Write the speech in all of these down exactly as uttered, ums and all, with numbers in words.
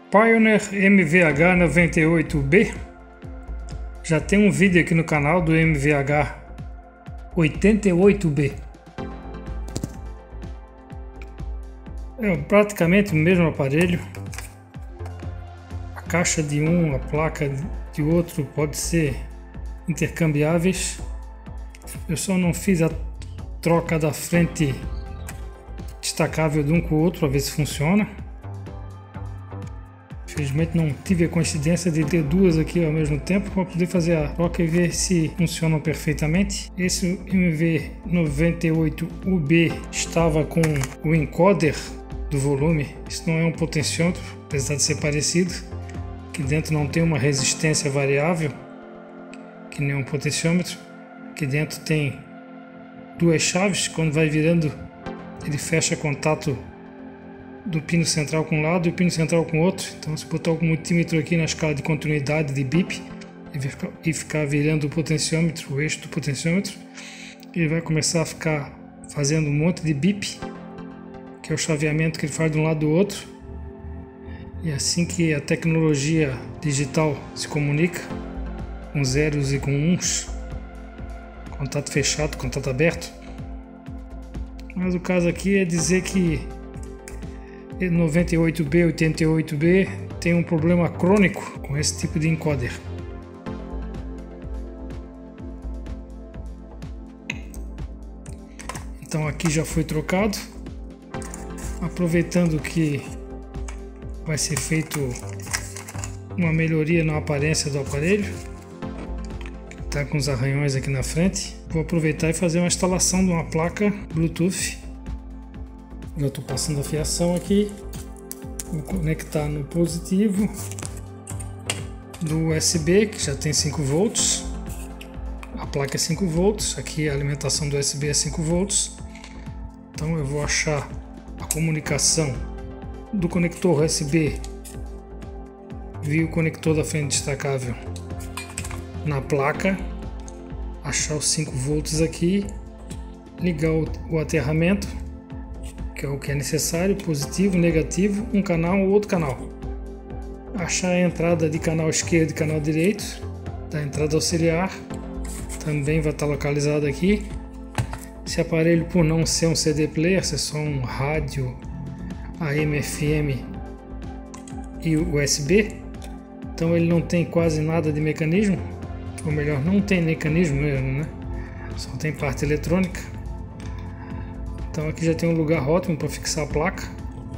Pioneer M V H noventa e oito B. Já tem um vídeo aqui no canal do M V H oitenta e oito B. É praticamente o mesmo aparelho. A caixa de um, a placa de outro pode ser intercambiáveis. Eu só não fiz a troca da frente destacável de um com o outro para ver se funciona. Infelizmente não tive a coincidência de ter duas aqui ao mesmo tempo para poder fazer a troca e ver se funcionam perfeitamente. Esse M V noventa e oito U B estava com o encoder do volume. Isso não é um potenciômetro, apesar de ser parecido. Aqui dentro não tem uma resistência variável, que nem um potenciômetro. Aqui dentro tem duas chaves. Quando vai virando, ele fecha contato do pino central com um lado e o pino central com o outro. Então, se botar o multímetro aqui na escala de continuidade de bip e ficar virando o potenciômetro, o eixo do potenciômetro, ele vai começar a ficar fazendo um monte de bip, que é o chaveamento que ele faz de um lado do outro. E assim que a tecnologia digital se comunica, com zeros e com uns, contato fechado, contato aberto. Mas o caso aqui é dizer que noventa e oito B, oitenta e oito B tem um problema crônico com esse tipo de encoder. Então aqui já foi trocado. Aproveitando que vai ser feito uma melhoria na aparência do aparelho, está com os arranhões aqui na frente, vou aproveitar e fazer uma instalação de uma placa Bluetooth. Já estou passando a fiação aqui, vou conectar no positivo do U S B, que já tem cinco volts, a placa é cinco volts, aqui a alimentação do U S B é cinco volts, então eu vou achar a comunicação do conector U S B via o conector da frente destacável na placa, achar os cinco volts aqui, ligar o, o aterramento, que é o que é necessário, positivo, negativo, um canal ou outro canal. Achar a entrada de canal esquerdo e canal direito, da entrada auxiliar, também vai estar localizado aqui. Esse aparelho, por não ser um C D player, ser só um rádio A M F M e U S B, então ele não tem quase nada de mecanismo, ou melhor, não tem mecanismo mesmo, né? Só tem parte eletrônica. Então aqui já tem um lugar ótimo para fixar a placa.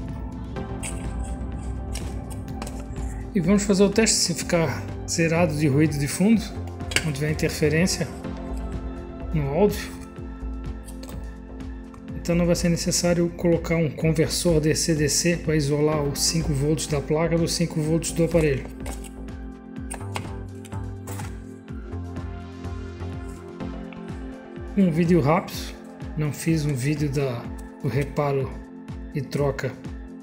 E vamos fazer o teste se ficar zerado de ruído de fundo, não tiver interferência no áudio. Então não vai ser necessário colocar um conversor D C D C para isolar os cinco volts da placa dos cinco volts do aparelho. Um vídeo rápido, não fiz um vídeo da, do reparo e troca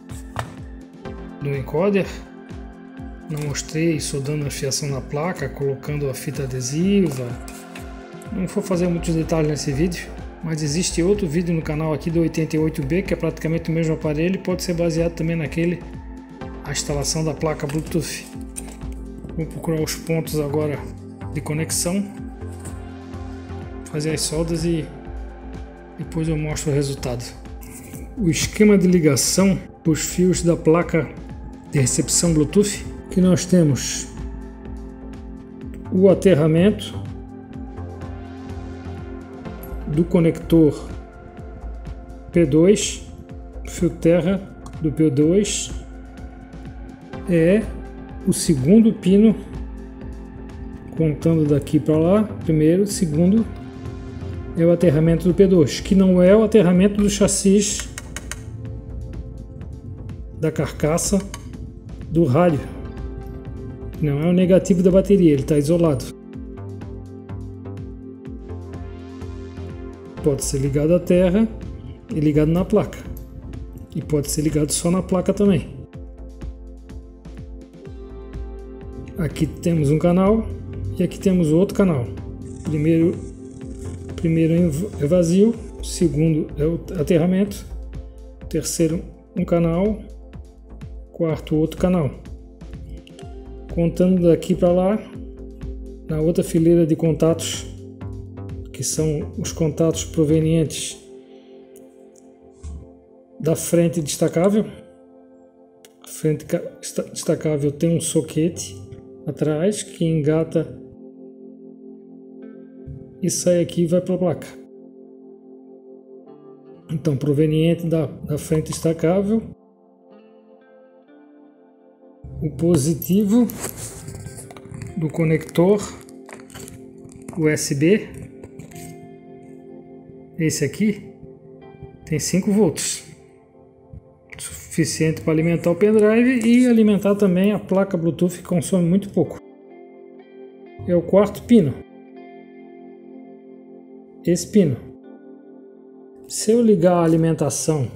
do encoder, não mostrei soldando a fiação na placa, colocando a fita adesiva, não vou fazer muitos detalhes nesse vídeo. Mas existe outro vídeo no canal aqui do oitenta e oito B, que é praticamente o mesmo aparelho e pode ser baseado também naquele, a instalação da placa Bluetooth. Vou procurar os pontos agora de conexão, fazer as soldas e depois eu mostro o resultado. O esquema de ligação dos fios da placa de recepção Bluetooth, que nós temos o aterramento do conector P dois, fio terra do P dois, é o segundo pino, contando daqui para lá, primeiro, segundo é o aterramento do P dois, que não é o aterramento do chassi da carcaça do rádio, não é o negativo da bateria, ele está isolado. Pode ser ligado à terra e ligado na placa, e pode ser ligado só na placa também. Aqui temos um canal e aqui temos outro canal. Primeiro, primeiro é vazio, segundo é o aterramento, terceiro um canal, quarto outro canal. Contando daqui para lá, na outra fileira de contatos, que são os contatos provenientes da frente destacável. A frente destacável tem um soquete atrás que engata e sai aqui e vai para a placa. Então, proveniente da, da frente destacável, o positivo do conector U S B, esse aqui, tem cinco volts, suficiente para alimentar o pendrive e alimentar também a placa Bluetooth, que consome muito pouco. É o quarto pino, esse pino. Se eu ligar a alimentação,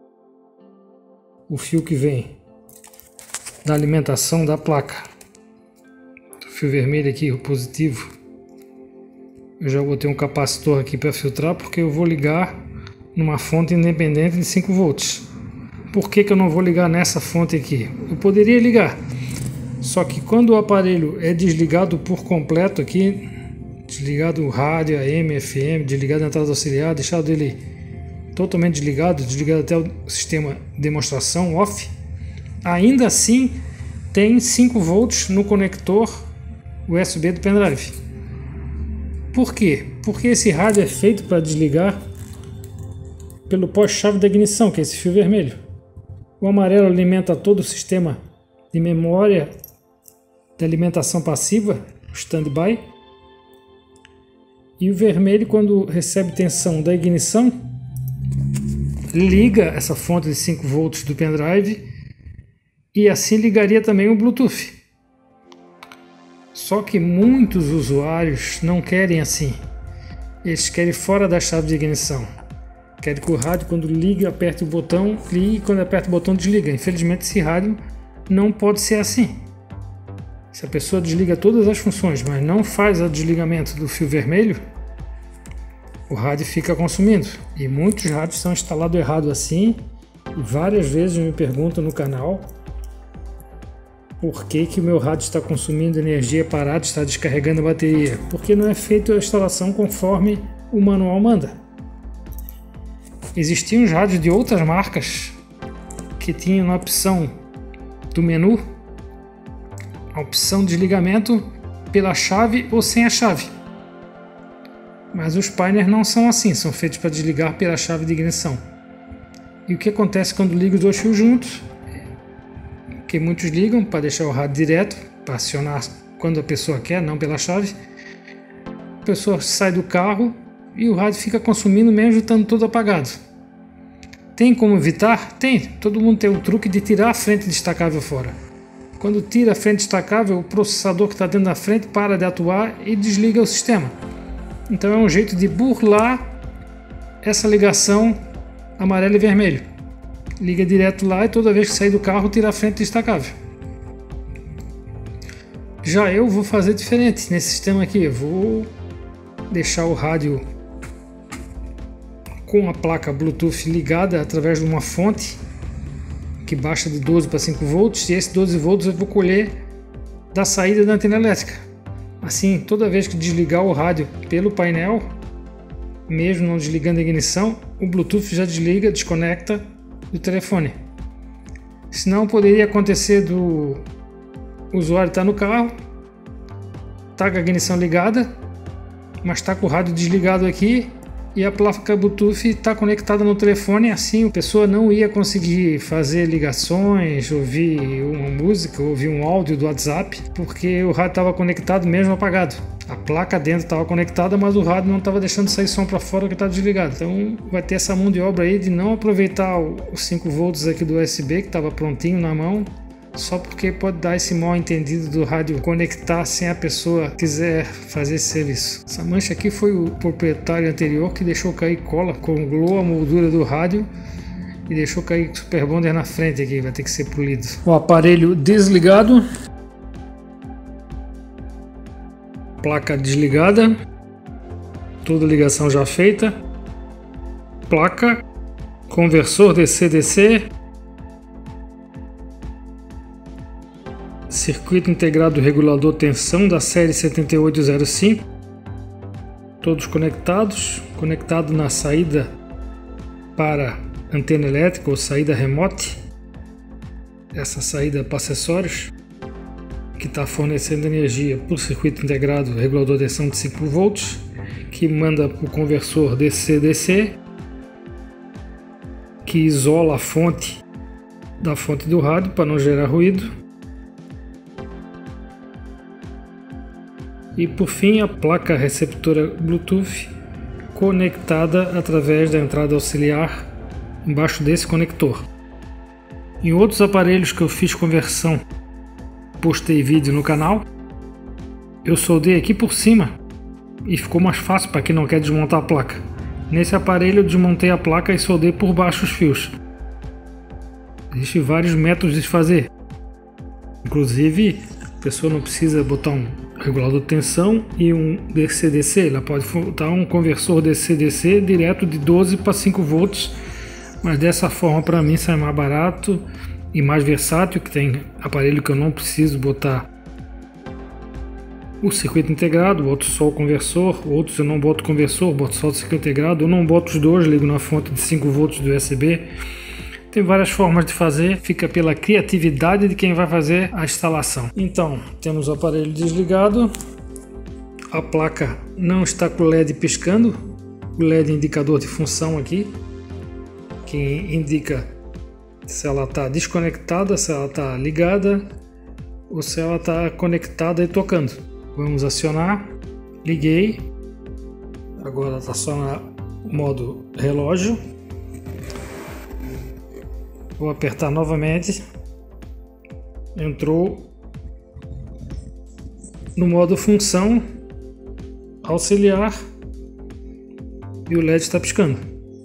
o fio que vem da alimentação da placa, o fio vermelho aqui, o positivo, eu já vou ter um capacitor aqui para filtrar, porque eu vou ligar numa fonte independente de cinco volts. Por que que eu não vou ligar nessa fonte aqui? Eu poderia ligar, só que quando o aparelho é desligado por completo aqui, desligado o rádio, A M, F M, desligado a entrada auxiliar, deixado ele totalmente desligado, desligado até o sistema demonstração off, ainda assim tem cinco volts no conector U S B do pendrive. Por quê? Porque esse rádio é feito para desligar pelo pós-chave da ignição, que é esse fio vermelho. O amarelo alimenta todo o sistema de memória de alimentação passiva, o standby, e o vermelho, quando recebe tensão da ignição, liga essa fonte de cinco volts do pendrive e assim ligaria também o Bluetooth. Só que muitos usuários não querem assim. Eles querem fora da chave de ignição. Querem que o rádio, quando liga, aperte o botão, ligue, e quando aperta o botão, desliga. Infelizmente, esse rádio não pode ser assim. Se a pessoa desliga todas as funções, mas não faz o desligamento do fio vermelho, o rádio fica consumindo. E muitos rádios são instalados errado assim. E várias vezes me perguntam no canal por que que o meu rádio está consumindo energia parada, está descarregando a bateria. Porque não é feita a instalação conforme o manual manda. Existiam os rádios de outras marcas que tinham na opção do menu a opção de desligamento pela chave ou sem a chave. Mas os Pioneer não são assim, são feitos para desligar pela chave de ignição. E o que acontece quando liga os dois fios juntos? Que muitos ligam para deixar o rádio direto, para acionar quando a pessoa quer, não pela chave. A pessoa sai do carro e o rádio fica consumindo mesmo estando todo apagado. Tem como evitar? Tem. Todo mundo tem o truque de tirar a frente destacável fora. Quando tira a frente destacável, o processador que está dentro da frente para de atuar e desliga o sistema. Então é um jeito de burlar essa ligação amarelo e vermelho. Liga direto lá e toda vez que sair do carro tira a frente destacável. Já eu vou fazer diferente nesse sistema aqui. Eu vou deixar o rádio com a placa Bluetooth ligada através de uma fonte que baixa de doze para cinco volts, e esses doze volts eu vou colher da saída da antena elétrica. Assim, toda vez que desligar o rádio pelo painel, mesmo não desligando a ignição, o Bluetooth já desliga, desconecta do telefone. Senão poderia acontecer do usuário estar no carro, tá com a ignição ligada, mas está com o rádio desligado aqui e a placa Bluetooth está conectada no telefone. Assim a pessoa não ia conseguir fazer ligações, ouvir uma música, ouvir um áudio do WhatsApp, porque o rádio estava conectado mesmo apagado. A placa dentro estava conectada, mas o rádio não estava deixando sair som para fora, que estava desligado. Então vai ter essa mão de obra aí de não aproveitar os cinco volts aqui do U S B que estava prontinho na mão, só porque pode dar esse mal entendido do rádio conectar sem a pessoa quiser fazer esse serviço. Essa mancha aqui foi o proprietário anterior que deixou cair cola, colou a moldura do rádio e deixou cair Super Bonder na frente aqui, vai ter que ser polido. O aparelho desligado, placa desligada, toda ligação já feita, placa, conversor D C D C, circuito integrado regulador tensão da série setenta e oito zero cinco, todos conectados, conectado na saída para antena elétrica ou saída remote, essa saída para acessórios, que está fornecendo energia para o circuito integrado regulador de tensão de cinco volts, que manda para o conversor D C D C, que isola a fonte da fonte do rádio para não gerar ruído, e por fim a placa receptora Bluetooth conectada através da entrada auxiliar embaixo desse conector. Em outros aparelhos que eu fiz conversão, postei vídeo no canal, eu soldei aqui por cima e ficou mais fácil para quem não quer desmontar a placa. Nesse aparelho eu desmontei a placa e soldei por baixo os fios. Existem vários métodos de fazer, inclusive a pessoa não precisa botar um regulador de tensão e um D C D C, ela pode botar um conversor D C D C direto de doze para cinco volts, mas dessa forma para mim sai mais barato e mais versátil, que tem aparelho que eu não preciso botar o circuito integrado, boto só o conversor, outros eu não boto conversor, boto só o circuito integrado, eu não boto os dois, ligo na fonte de cinco volts do U S B. Tem várias formas de fazer, fica pela criatividade de quem vai fazer a instalação. Então, temos o aparelho desligado, a placa não está com o L E D piscando, o L E D indicador de função aqui, que indica se ela está desconectada, se ela está ligada ou se ela está conectada e tocando. Vamos acionar, liguei, agora está só no modo relógio. Vou apertar novamente, entrou no modo função auxiliar e o L E D está piscando.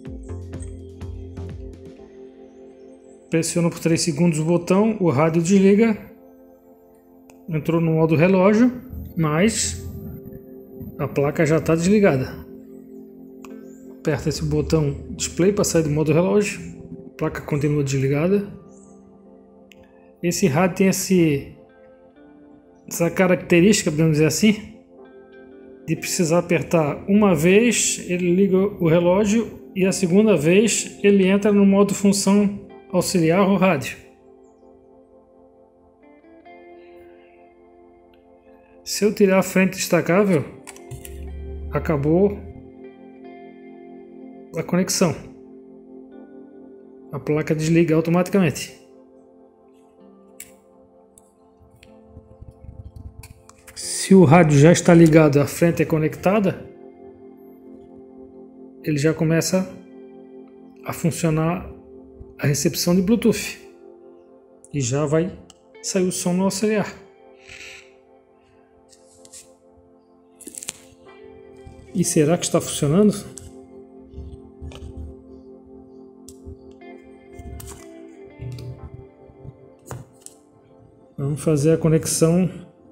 Pressiono por três segundos o botão, o rádio desliga, entrou no modo relógio, mas a placa já está desligada. Aperta esse botão display para sair do modo relógio. A placa continua desligada. Esse rádio tem esse, essa característica, podemos dizer assim, de precisar apertar uma vez, ele liga o relógio, e a segunda vez ele entra no modo função auxiliar o rádio. Se eu tirar a frente destacável, acabou a conexão. A placa desliga automaticamente. Se o rádio já está ligado, a frente é conectada, ele já começa a funcionar a recepção de Bluetooth e já vai sair o som no auxiliar. E será que está funcionando? Vamos fazer a conexão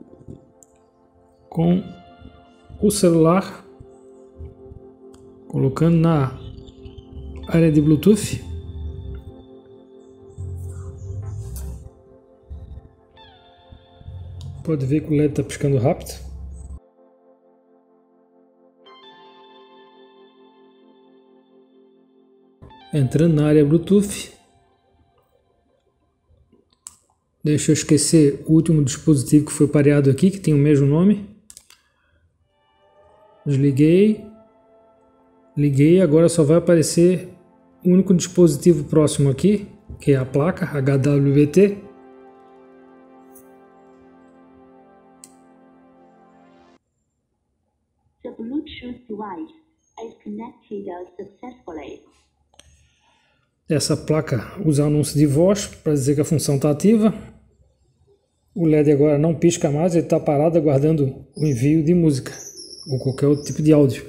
com o celular, colocando na área de Bluetooth. Pode ver que o L E D está piscando rápido. Entrando na área Bluetooth. Deixa eu esquecer o último dispositivo que foi pareado aqui, que tem o mesmo nome. Desliguei. Liguei, agora só vai aparecer o único dispositivo próximo aqui, que é a placa H W V T. The Bluetooth device is connected successfully. Essa placa usa anúncio de voz para dizer que a função está ativa. O L E D agora não pisca mais, ele está parado aguardando o envio de música ou qualquer outro tipo de áudio.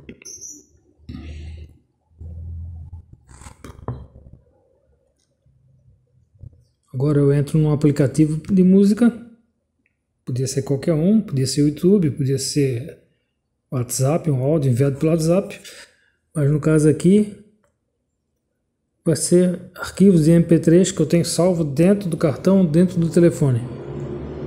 Agora eu entro num aplicativo de música, podia ser qualquer um, podia ser o YouTube, podia ser WhatsApp, um áudio enviado pelo WhatsApp, mas no caso aqui vai ser arquivos de M P três que eu tenho salvo dentro do cartão, dentro do telefone.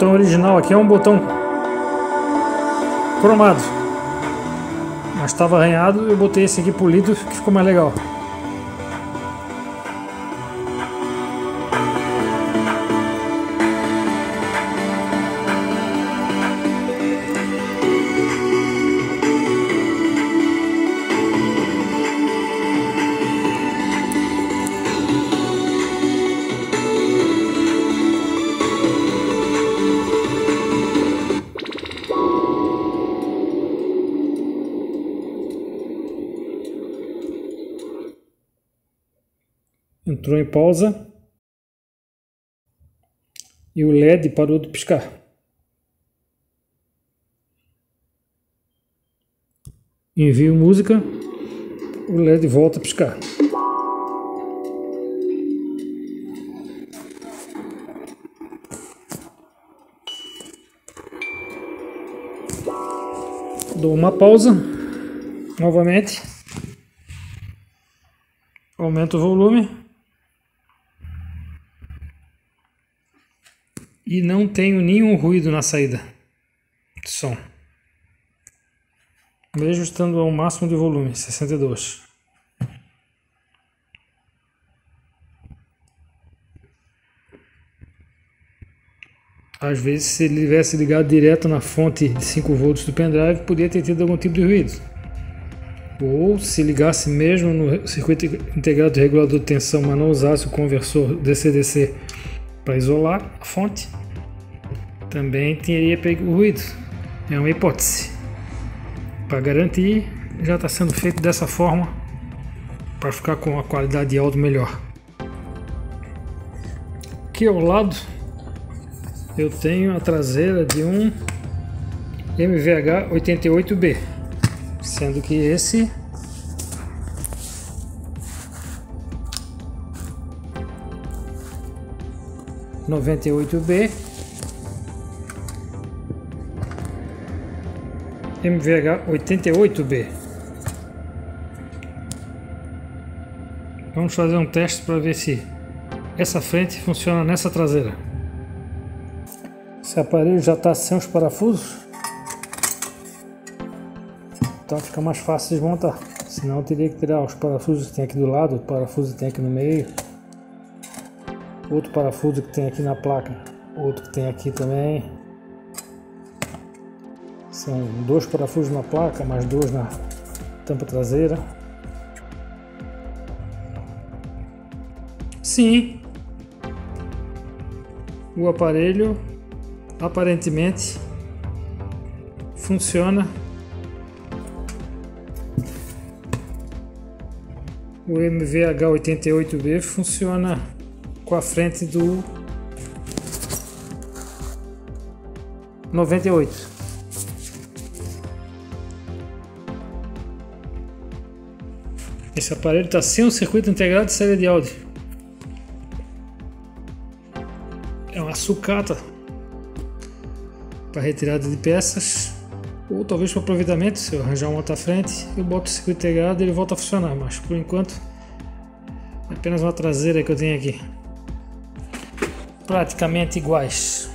botão original aqui é um botão cromado, mas estava arranhado, eu botei esse aqui polido que ficou mais legal. Entrou em pausa e o L E D parou de piscar. Envio música, o L E D volta a piscar. Dou uma pausa novamente, aumento o volume. E não tenho nenhum ruído na saída de som, mesmo estando ao máximo de volume, sessenta e dois. Às vezes, se ele tivesse ligado direto na fonte de cinco volts do pendrive, poderia ter tido algum tipo de ruído. Ou se ligasse mesmo no circuito integrado de regulador de tensão, mas não usasse o conversor D C D C para isolar a fonte, também teria pego o ruído. É uma hipótese. Para garantir, já está sendo feito dessa forma para ficar com a qualidade de áudio melhor. Aqui ao lado eu tenho a traseira de um M V H oitenta e oito B, sendo que esse noventa e oito B M V H oitenta e oito B. Vamos fazer um teste para ver se essa frente funciona nessa traseira. Esse aparelho já está sem os parafusos, então fica mais fácil de desmontar. Senão eu teria que tirar os parafusos que tem aqui do lado, o parafuso que tem aqui no meio, outro parafuso que tem aqui na placa, outro que tem aqui também. São dois parafusos na placa, mais dois na tampa traseira. Sim, o aparelho aparentemente funciona. O M V H oitenta e oito B funciona com a frente do noventa e oito. Esse aparelho está sem um circuito integrado de saída de áudio. É uma sucata para retirada de peças, ou talvez para aproveitamento. Se eu arranjar uma outra frente, eu boto o circuito integrado e ele volta a funcionar, mas por enquanto é apenas uma traseira que eu tenho aqui. Praticamente iguais.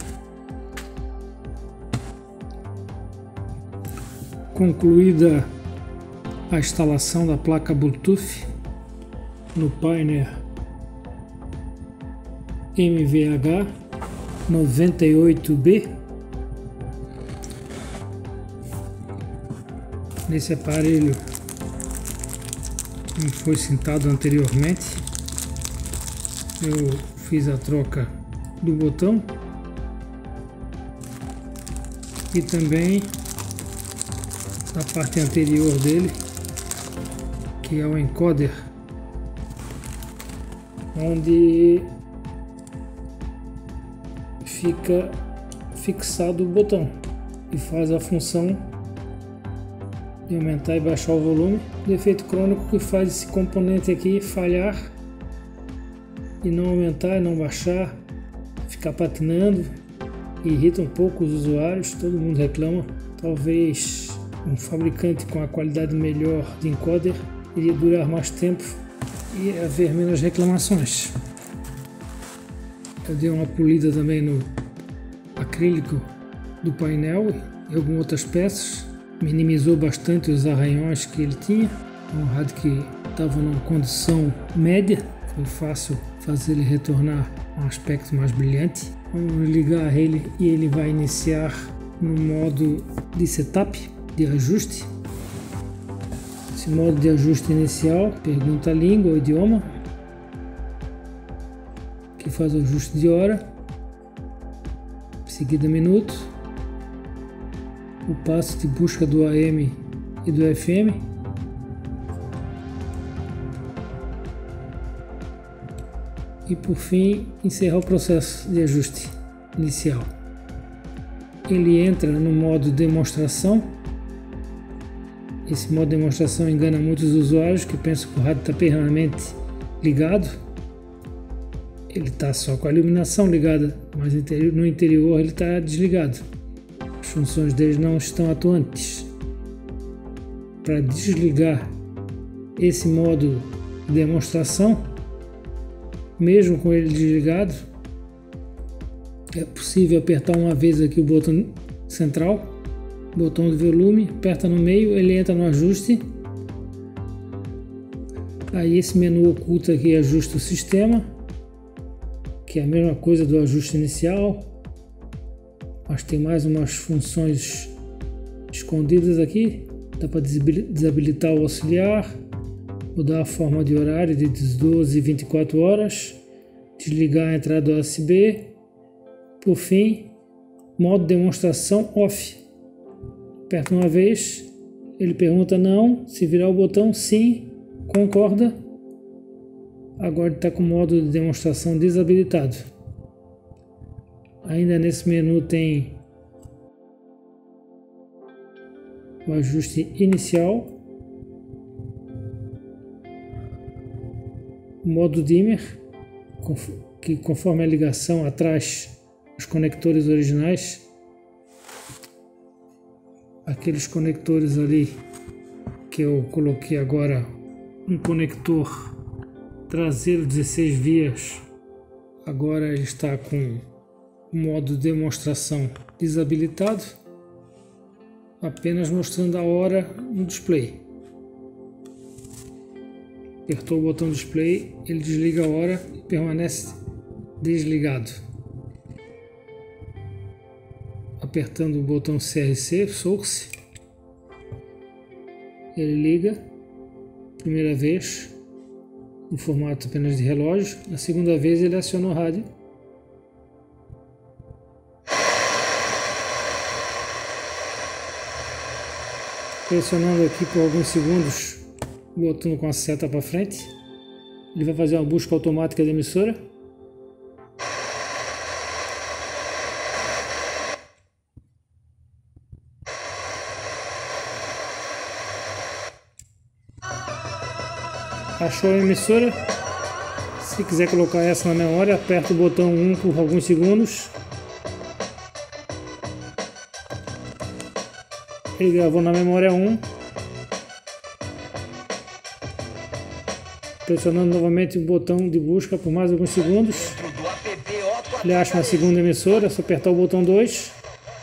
Concluída a instalação da placa Bluetooth no Pioneer M V H noventa e oito B. Nesse aparelho, como foi citado anteriormente, eu fiz a troca do botão e também da parte anterior dele, que é o encoder, onde fica fixado o botão e faz a função de aumentar e baixar o volume. Defeito crônico que faz esse componente aqui falhar e não aumentar e não baixar, ficar patinando, irrita um pouco os usuários, todo mundo reclama. Talvez um fabricante com a qualidade melhor de encoder iria durar mais tempo e haver menos reclamações. Eu dei uma polida também no acrílico do painel e algumas outras peças. Minimizou bastante os arranhões que ele tinha. Um rádio que estava numa condição média, foi fácil fazer ele retornar a um aspecto mais brilhante. Vamos ligar ele e ele vai iniciar no modo de setup, de ajuste. Esse modo de ajuste inicial pergunta a língua ou idioma, que faz o ajuste de hora, em seguida minuto, o passo de busca do A M e do F M, e por fim encerrar o processo de ajuste inicial. Ele entra no modo demonstração. Esse modo de demonstração engana muitos usuários que pensam que o rádio está permanentemente ligado. Ele está só com a iluminação ligada, mas no interior ele está desligado. As funções dele não estão atuantes. Para desligar esse modo de demonstração, mesmo com ele desligado, é possível apertar uma vez aqui o botão central, botão de volume, aperta no meio, ele entra no ajuste. Aí esse menu oculto aqui ajusta o sistema, que é a mesma coisa do ajuste inicial, mas tem mais umas funções escondidas aqui. Dá para desabilitar o auxiliar, mudar a forma de horário de doze e vinte e quatro horas, desligar a entrada U S B. Por fim, modo demonstração off. Aperta uma vez, ele pergunta não, se virar o botão sim, concorda. Agora está com o modo de demonstração desabilitado. Ainda nesse menu tem o ajuste inicial, o modo dimmer, que conforme a ligação atrás os conectores originais, aqueles conectores ali que eu coloquei agora, um conector traseiro dezesseis vias, agora ele está com o modo demonstração desabilitado, apenas mostrando a hora no display. Apertou o botão display, ele desliga a hora e permanece desligado. Apertando o botão C R C, Source, ele liga, primeira vez, no formato apenas de relógio. Na segunda vez ele aciona o rádio. Pressionando aqui por alguns segundos, botando com a seta para frente, ele vai fazer uma busca automática da emissora. Achou a emissora? Se quiser colocar essa na memória, aperta o botão um por alguns segundos. Ele gravou na memória um. Pressionando novamente o botão de busca por mais alguns segundos. Ele acha uma segunda emissora, é só apertar o botão dois.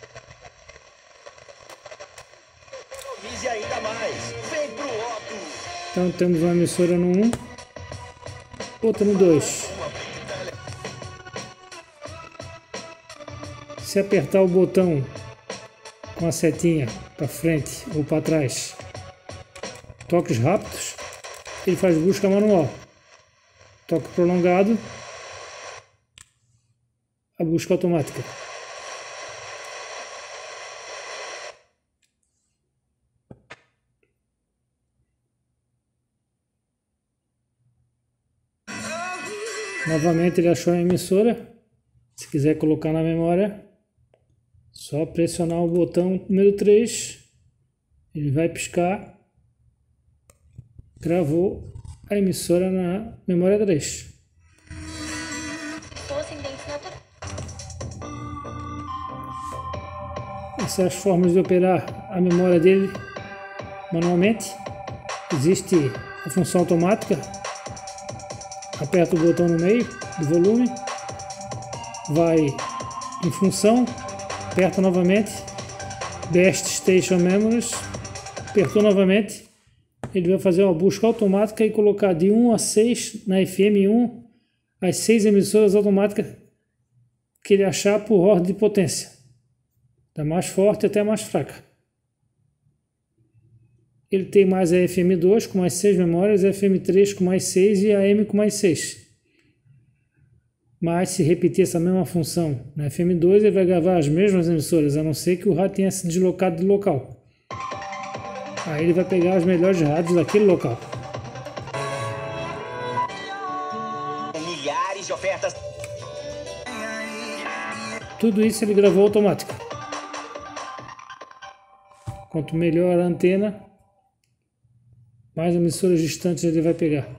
Então temos uma emissora no um, outra no dois. Se apertar o botão com a setinha para frente ou para trás, toques rápidos, ele faz busca manual. Toque prolongado, a busca automática. Novamente ele achou a emissora. Se quiser colocar na memória, só pressionar o botão número três. Ele vai piscar. Gravou a emissora na memória três. Essas são as formas de operar a memória dele manualmente. Existe a função automática. Aperta o botão no meio do volume, vai em função, aperta novamente, Best Station Memories, apertou novamente, ele vai fazer uma busca automática e colocar de um a seis na F M um as seis emissoras automáticas que ele achar por ordem de potência, da mais forte até a mais fraca. Ele tem mais a F M dois com mais seis memórias, a F M três com mais seis e a A M com mais seis. Mas se repetir essa mesma função na F M dois, ele vai gravar as mesmas emissoras, a não ser que o rádio tenha se deslocado do local. Aí ele vai pegar os melhores rádios daquele local. Milhares de ofertas. Tudo isso ele gravou automático. Quanto melhor a antena, mais emissoras distantes ele vai pegar.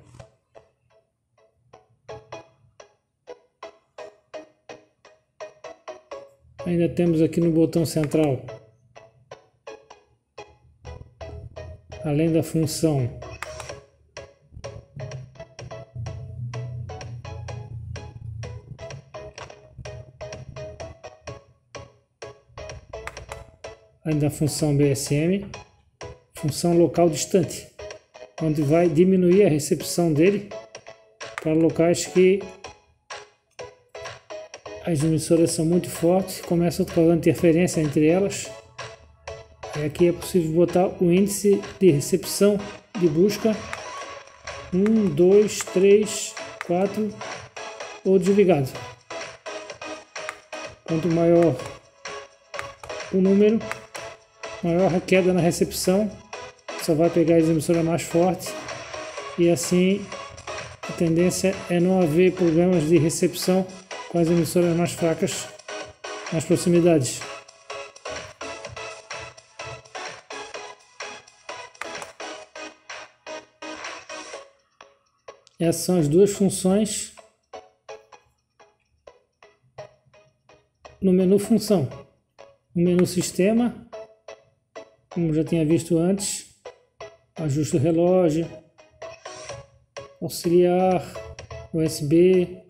Ainda temos aqui no botão central, além da função além da função B S M, função local distante, onde vai diminuir a recepção dele para locais que as emissoras são muito fortes, começam a causar interferência entre elas. E aqui é possível botar o índice de recepção de busca um, dois, três, quatro ou desligado. Quanto maior o número, maior a queda na recepção, só vai pegar as emissoras mais fortes e assim a tendência é não haver problemas de recepção com as emissoras mais fracas nas proximidades. Essas são as duas funções no menu função. No menu sistema, como já tinha visto antes, ajuste o relógio, auxiliar, U S B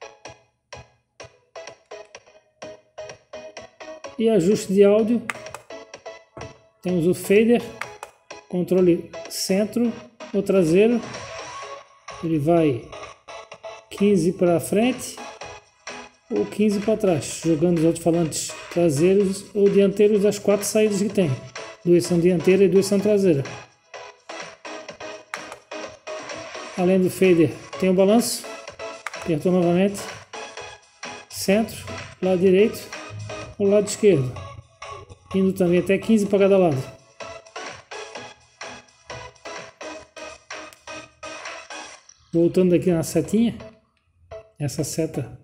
e ajuste de áudio. Temos o fader, controle centro ou traseiro, ele vai quinze para frente ou quinze para trás, jogando os alto-falantes traseiros ou dianteiros das quatro saídas que tem. Duas são dianteira e duas são traseira. Além do fader, tem o balanço, apertou novamente, centro, lado direito ou lado esquerdo, indo também até quinze para cada lado. Voltando aqui na setinha, essa seta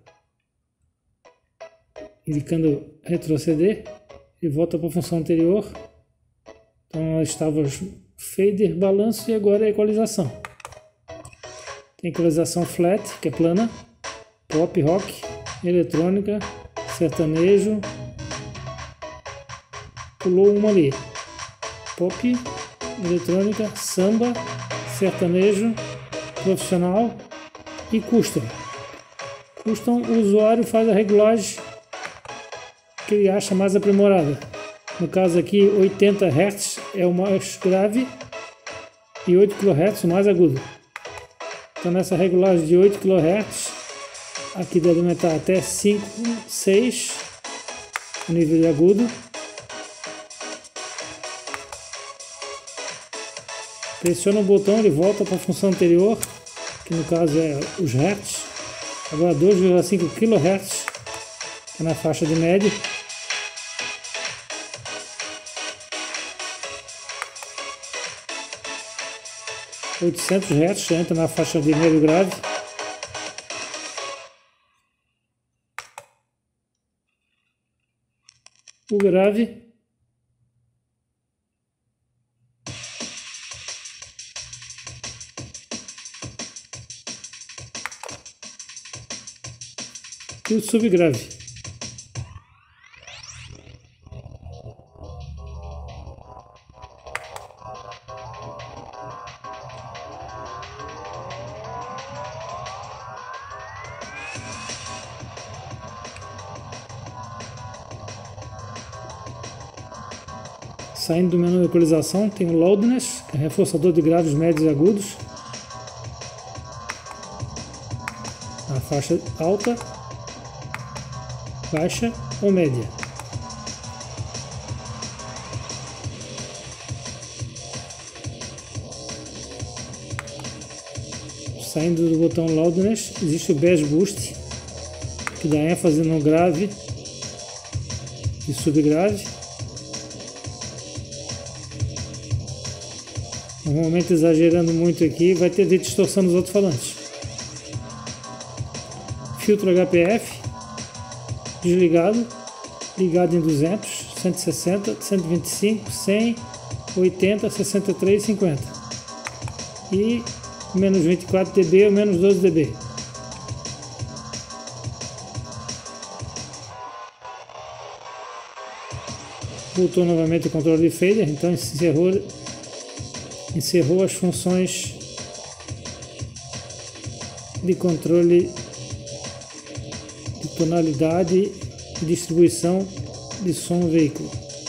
indicando retroceder, e volta para a função anterior. Então nós estávamos fader, balanço e agora é equalização. Tem equalização flat, que é plana, pop, rock, eletrônica, sertanejo. Pulou uma ali. Pop, eletrônica, samba, sertanejo, profissional e custom. Custom, o usuário faz a regulagem que ele acha mais aprimorada. No caso aqui, oitenta hertz é o mais grave e oito quilohertz o mais agudo. Então nessa regulagem de oito quilohertz, aqui deve aumentar até cinco, seis o nível de agudo. Pressiona o botão, ele volta para a função anterior, que no caso é os hertz. Agora dois vírgula cinco quilohertz, que é na faixa de médio. oitocentos hertz, entra na faixa de médio grave. O grave. E o subgrave. Saindo do menu de equalização, tem o Loudness, que é reforçador de graves, médios e agudos. A faixa alta, baixa ou média. Saindo do botão Loudness, existe o Bass Boost, que dá ênfase no grave e subgrave. Normalmente, exagerando muito aqui, vai ter distorção nos alto-falantes. Filtro H P F desligado, ligado em duzentos, cento e sessenta, cento e vinte e cinco, cem, oitenta, sessenta e três, cinquenta e menos vinte e quatro decibéis ou menos doze decibéis. Voltou novamente o controle de fader, então encerrou, encerrou as funções de controle de tonalidade e distribuição de som no veículo.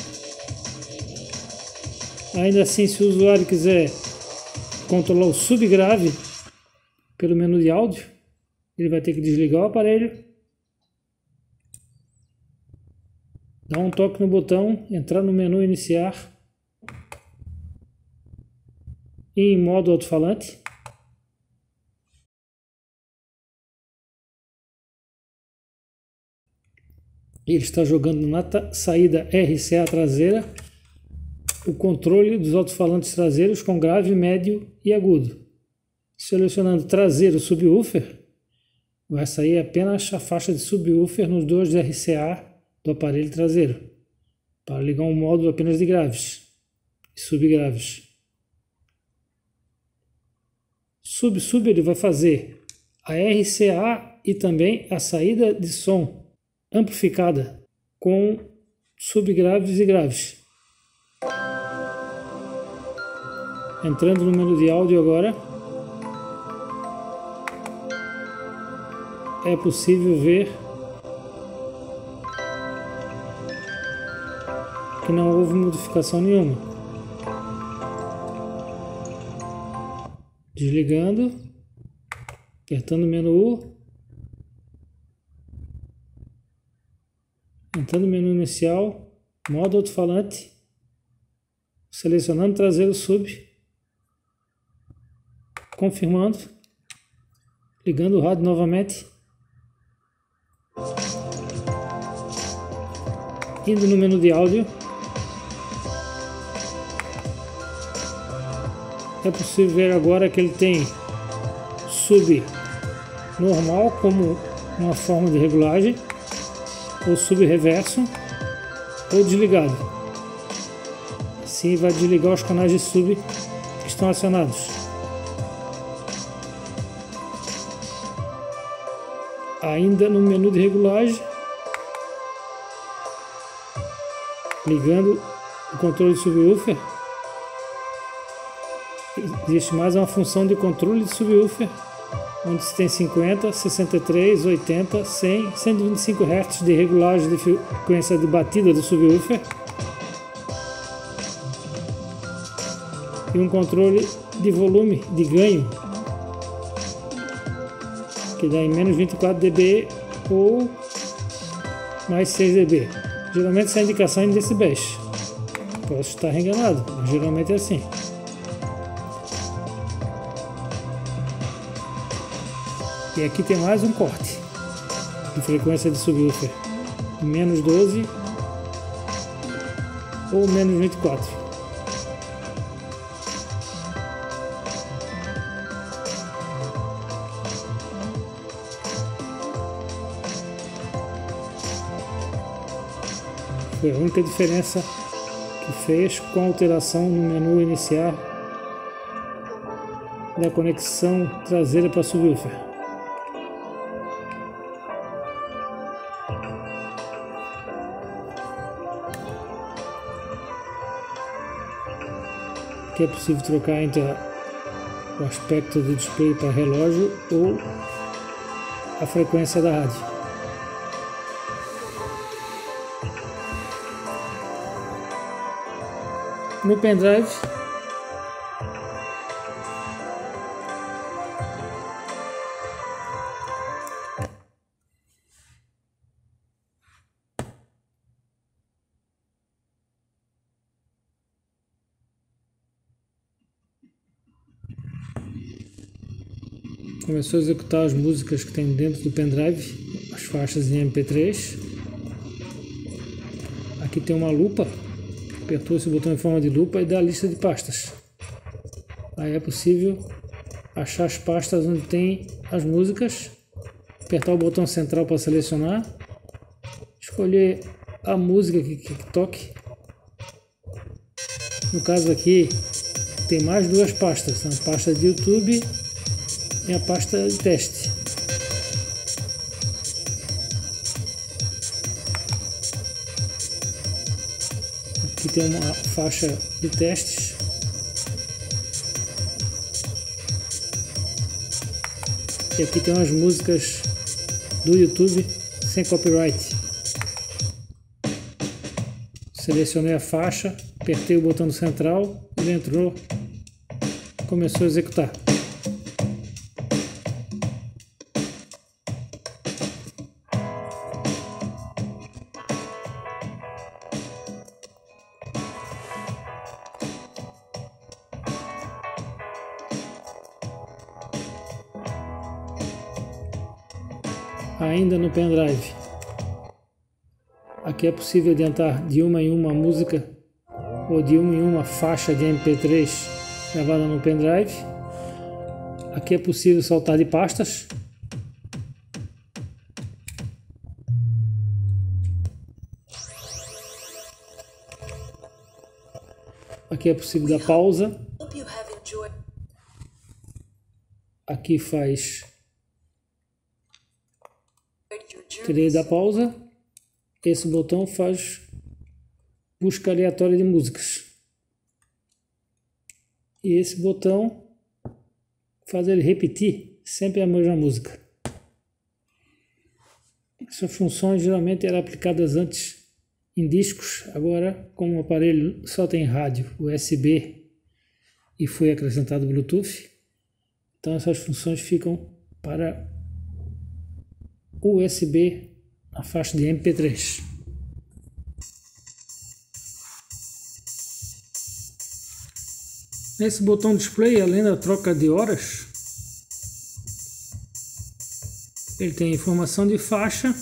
Ainda assim, se o usuário quiser controlar o subgrave pelo menu de áudio, ele vai ter que desligar o aparelho, dar um toque no botão, entrar no menu iniciar e em modo alto-falante. Ele está jogando na saída R C A traseira o controle dos alto-falantes traseiros com grave, médio e agudo. Selecionando traseiro subwoofer, vai sair apenas a faixa de subwoofer nos dois R C A do aparelho traseiro, para ligar um módulo apenas de graves e subgraves. Sub-sub ele vai fazer a R C A e também a saída de som amplificada com subgraves e graves. Entrando no menu de áudio agora, é possível ver que não houve modificação nenhuma. Desligando, apertando o menu, entrando no menu inicial, modo alto-falante, selecionando traseiro sub, confirmando, ligando o rádio novamente, indo no menu de áudio. É possível ver agora que ele tem sub normal como uma forma de regulagem, ou sub reverso, ou desligado. Assim vai desligar os canais de sub que estão acionados. Ainda no menu de regulagem, ligando o controle de subwoofer, existe mais uma função de controle de subwoofer, onde se tem cinquenta, sessenta e três, oitenta, cem, cento e vinte e cinco hertz de regulagem de frequência de batida do subwoofer e um controle de volume de ganho que dá em menos vinte e quatro decibéis ou mais seis decibéis. Geralmente essa indicação é em decibéis. Posso estar enganado, mas geralmente é assim. E aqui tem mais um corte de frequência de subwoofer, menos doze ou menos vinte e quatro. Foi a única diferença que fez com a alteração no menu iniciar da conexão traseira para subwoofer. Aqui é possível trocar entre a, o aspecto do display para relógio ou a frequência da rádio. no pendrive. Começou a executar as músicas que tem dentro do pendrive, as faixas em M P três. Aqui tem uma lupa, apertou esse botão em forma de lupa e dá a lista de pastas. Aí é possível achar as pastas onde tem as músicas, apertar o botão central para selecionar, escolher a música que, que toque. No caso aqui tem mais duas pastas, a pasta de YouTube e a pasta de teste. Aqui tem uma faixa de testes. E aqui tem umas músicas do YouTube sem copyright. Selecionei a faixa, apertei o botão central, ele entrou, começou a executar. Ainda no pendrive. Aqui é possível adiantar de uma em uma música ou de uma em uma faixa de M P três gravada no pendrive. Aqui é possível saltar de pastas. Aqui é possível dar pausa. Aqui faz Tirei da pausa. Esse botão faz busca aleatória de músicas. E esse botão faz ele repetir sempre a mesma música. Essas funções geralmente eram aplicadas antes em discos. Agora, como o aparelho só tem rádio U S B e foi acrescentado Bluetooth, então essas funções ficam para U S B na faixa de M P três. Nesse botão display, além da troca de horas, ele tem informação de faixa,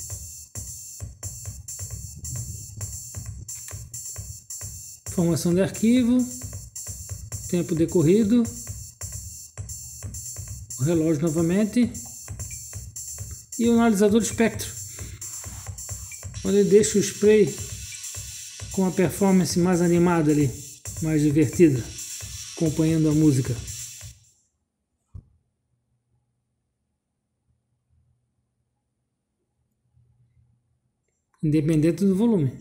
informação de arquivo, tempo decorrido, o relógio novamente, e o analisador de espectro, onde ele deixa o spray com a performance mais animada ali, mais divertida, acompanhando a música. Independente do volume.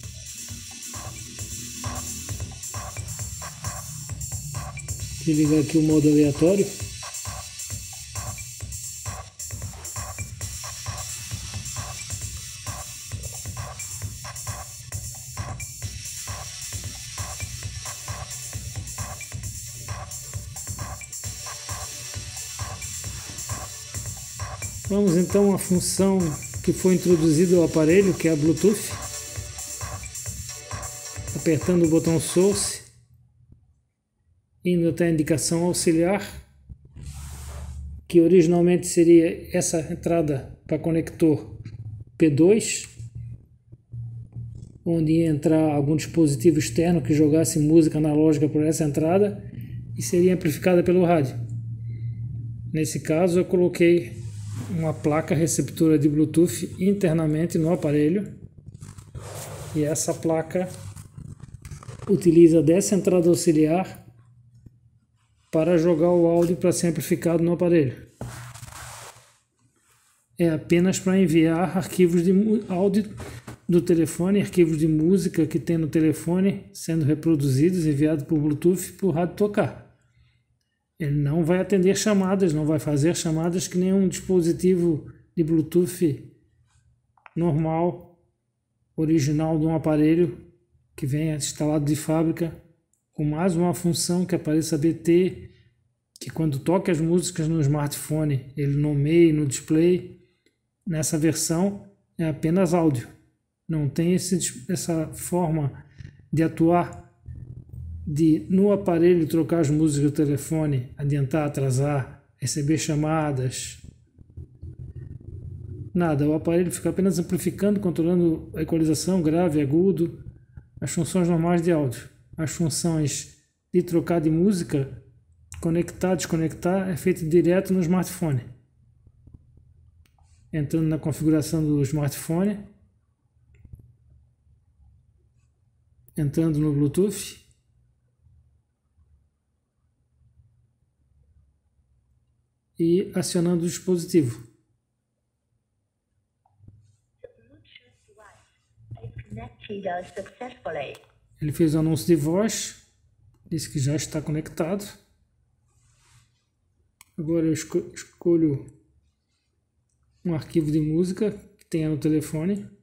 Vou ligar aqui o modo aleatório. Vamos então à função que foi introduzida ao aparelho, que é a Bluetooth. Apertando o botão Source, indo até a indicação auxiliar, que originalmente seria essa entrada para conector P dois, onde ia entrar algum dispositivo externo que jogasse música analógica por essa entrada e seria amplificada pelo rádio. Nesse caso eu coloquei uma placa receptora de Bluetooth internamente no aparelho, e essa placa utiliza dessa entrada auxiliar para jogar o áudio para ser amplificado no aparelho. É apenas para enviar arquivos de áudio do telefone, arquivos de música que tem no telefone sendo reproduzidos, enviados por Bluetooth para o rádio tocar. Ele não vai atender chamadas, não vai fazer chamadas que nenhum dispositivo de Bluetooth normal, original de um aparelho que venha instalado de fábrica, com mais uma função que apareça B T, que quando toque as músicas no smartphone, ele nomeie no display. Nessa versão é apenas áudio. Não tem esse, essa forma de atuar, de no aparelho trocar as músicas do telefone, adiantar, atrasar, receber chamadas. Nada, o aparelho fica apenas amplificando, controlando a equalização, grave, agudo, as funções normais de áudio. As funções de trocar de música, conectar, desconectar, é feito direto no smartphone. Entrando na configuração do smartphone, entrando no Bluetooth, e acionando o dispositivo. Ele fez o anúncio de voz, disse que já está conectado. Agora eu esco- escolho um arquivo de música que tenha no telefone.